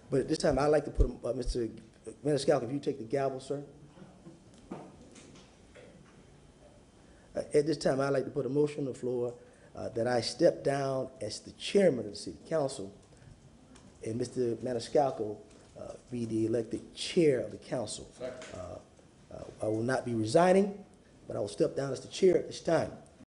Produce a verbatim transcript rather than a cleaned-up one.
But at this time, I'd like to put, uh, Mister Maniscalco, if you take the gavel, sir. Uh, At this time, I'd like to put a motion on the floor uh, that I step down as the chairman of the city council, and Mister Maniscalco uh, be the elected chair of the council. Uh, uh, I will not be resigning, but I will step down as the chair at this time.